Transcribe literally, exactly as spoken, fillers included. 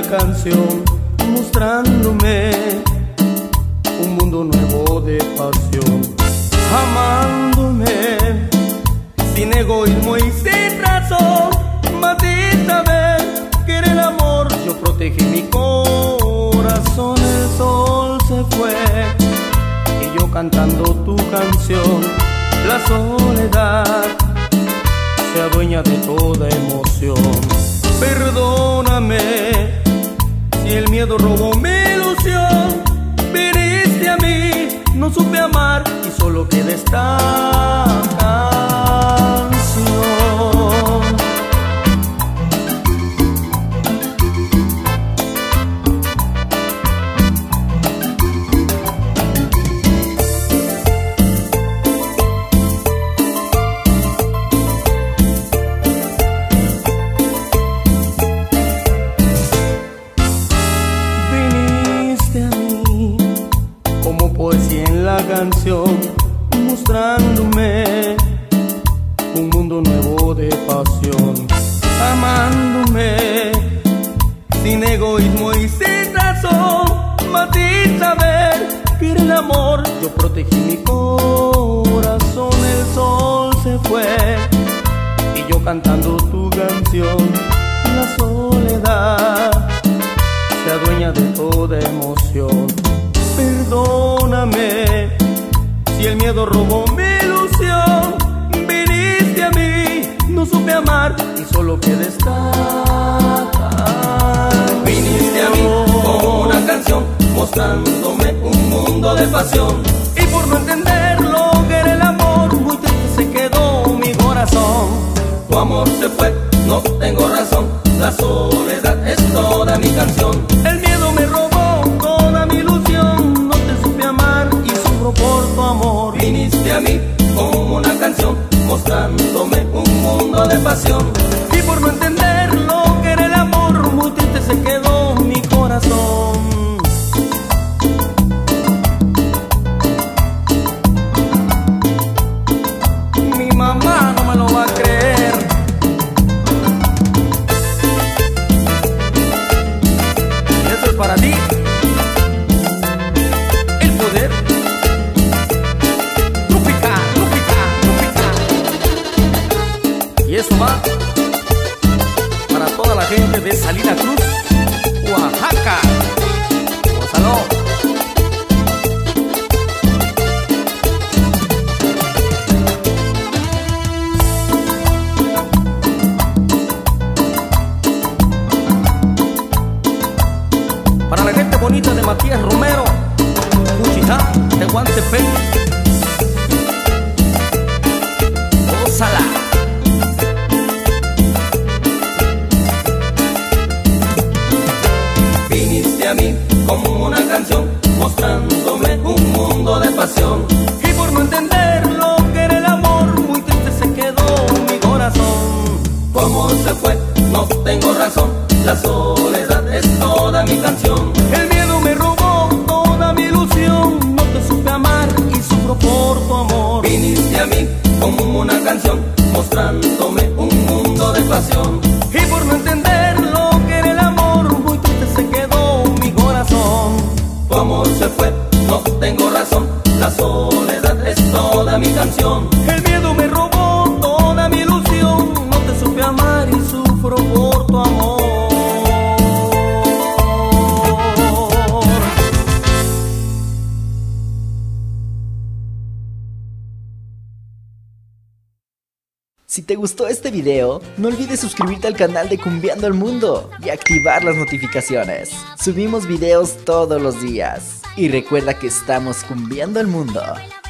canción, mostrándome un mundo nuevo de pasión, amándome sin egoísmo y sin razón. Maldita vez que en el amor yo protegí mi corazón. El sol se fue y yo cantando tu canción. La soledad se adueña de toda emoción. Perdóname si el miedo robó mi ilusión. Viniste a mí, no supe amar y solo queda esta canción. Canción, mostrándome un mundo nuevo de pasión, amándome sin egoísmo y sin razón. Maldita vez que en el amor yo protegí mi corazón. El sol se fue y yo cantando tu canción. La soledad se adueña de toda emoción. Perdóname si el miedo robó mi ilusión. Viniste a mí, no supe amar y solo quedé estar. Viniste a mí como una canción, mostrándome un mundo de pasión. Y por no entenderlo que era el amor, muy triste se quedó mi corazón. Tu amor se fue, no tengo razón. La soledad es toda mi canción. El miedo me robó toda mi ilusión. No te supe amar y sufro por tu amor. Viniste a mí como una canción, mostrándome un mundo de pasión. Y por no entender lo que era el amor, muy triste se quedó mi corazón. Mi mamá no me lo va a creer. Esto es para ti. El poder. Tropical, tropical, tropical. Y eso va para toda la gente de Salina Cruz, Oaxaca. Gózalo. Para la gente bonita de Matías Romero, Cuchijá, Tehuantepec. Gózala. Viniste a mí como una canción, mostrándome un mundo de pasión. Y por no entender lo que era el amor, muy triste se quedó mi corazón. Tu amor se fue, no tengo razón. La soledad es toda mi canción. El miedo me robó toda mi ilusión. No te supe amar y sufro por tu amor. Viniste a mí como una canción, mostrándome un mundo de pasión. Y por no entender lo que era el amor, muy triste se quedó mi corazón. Tu amor se fue, no tengo razón. La soledad es toda mi canción. El miedo me robó toda mi ilusión. No te supe amar y sufro por tu amor. Si te gustó este video, no olvides suscribirte al canal de Cumbiando el Mundo y activar las notificaciones. Subimos videos todos los días. Y recuerda que estamos cumbiando el mundo.